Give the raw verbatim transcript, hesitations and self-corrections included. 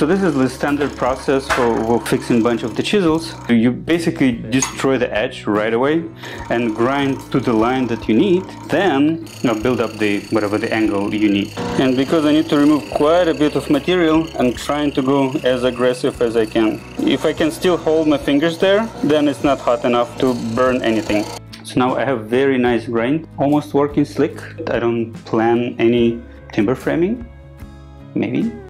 So this is the standard process for, for fixing a bunch of the chisels. You basically destroy the edge right away and grind to the line that you need, then you know, build up the whatever the angle you need. And because I need to remove quite a bit of material, I'm trying to go as aggressive as I can. If I can still hold my fingers there, then it's not hot enough to burn anything. So now I have very nice grain, almost working slick. I don't plan any timber framing, maybe.